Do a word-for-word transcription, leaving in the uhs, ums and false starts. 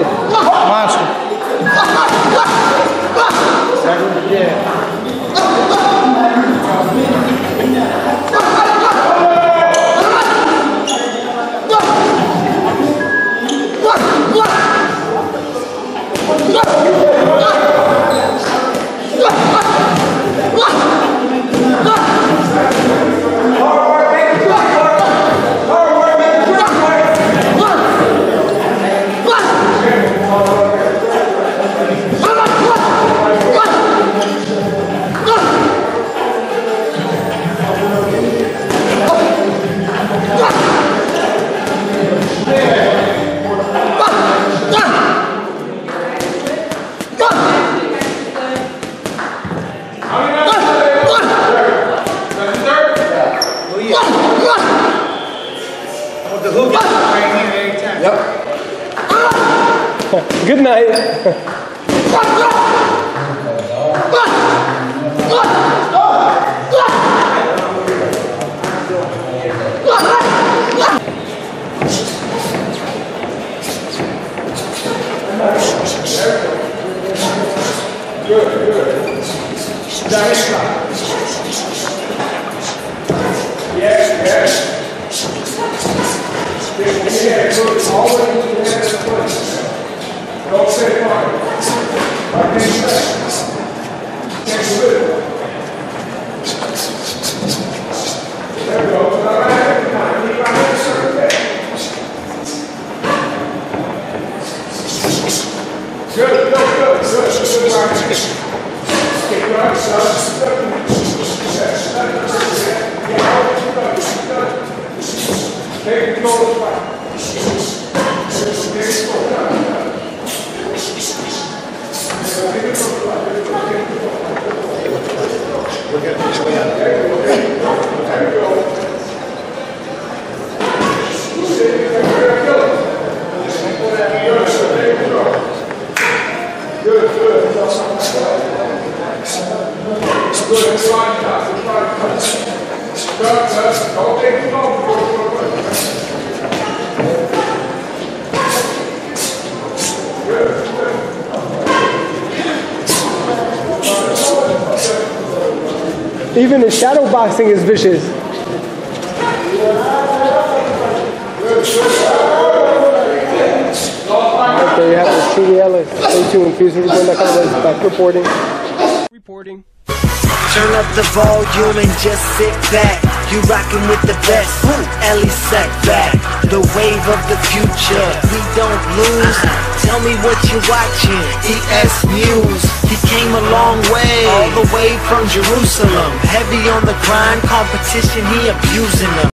Monster. Yeah. Good night. Good, good. Nice shot. Yes, yes. Yeah, good. Always in the head of the foot. Don't say far. I can't say. Can't do it. There we go. All right. Keep my head circle there. Good, good, good, good. Good, good, right. Take right, son. Take control of the fight. Take control of the fight. Even the shadow boxing is vicious. Okay, you have the T Ellis. Stay tuned. Please remember that back reporting. Reporting. Turn up the volume and just sit back. You rockin' with the best. Elie Seckbach, the wave of the future. We don't lose. Tell me what you're watching. E S News. He came a long way, all the way from Jerusalem. Heavy on the grind, competition, he abusing them.